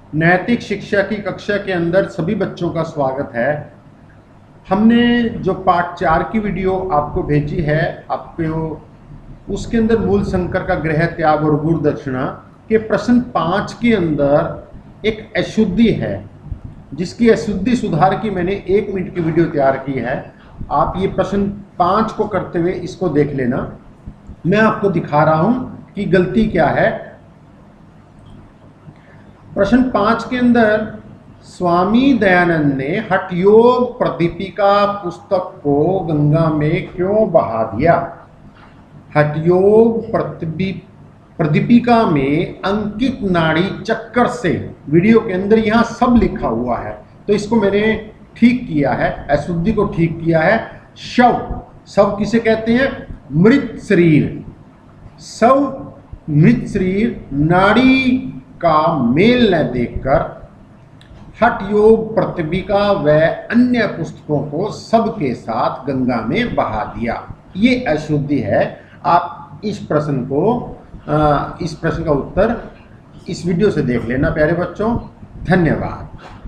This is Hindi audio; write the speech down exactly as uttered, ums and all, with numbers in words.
नैतिक शिक्षा की कक्षा के अंदर सभी बच्चों का स्वागत है। हमने जो पार्ट चार की वीडियो आपको भेजी है, आपको उसके अंदर मूल शंकर का गृह त्याग और गुरु दक्षिणा के प्रश्न पाँच के अंदर एक अशुद्धि है, जिसकी अशुद्धि सुधार की मैंने एक मिनट की वीडियो तैयार की है। आप ये प्रश्न पाँच को करते हुए इसको देख लेना। मैं आपको दिखा रहा हूं कि गलती क्या है। प्रश्न पाँच के अंदर स्वामी दयानंद ने हठयोग प्रदीपिका पुस्तक को गंगा में क्यों बहा दिया? हठयोग प्रदीपिका में अंकित नाड़ी चक्कर से, वीडियो के अंदर यहां सब लिखा हुआ है, तो इसको मैंने ठीक किया है, अशुद्धि को ठीक किया है। शव, शव किसे कहते हैं? मृत शरीर। शव मृत शरीर नाड़ी का मेल न देखकर हठयोग प्रतिपिका व अन्य पुस्तकों को सबके साथ गंगा में बहा दिया। ये अशुद्धि है। आप इस प्रश्न को आ, इस प्रश्न का उत्तर इस वीडियो से देख लेना प्यारे बच्चों। धन्यवाद।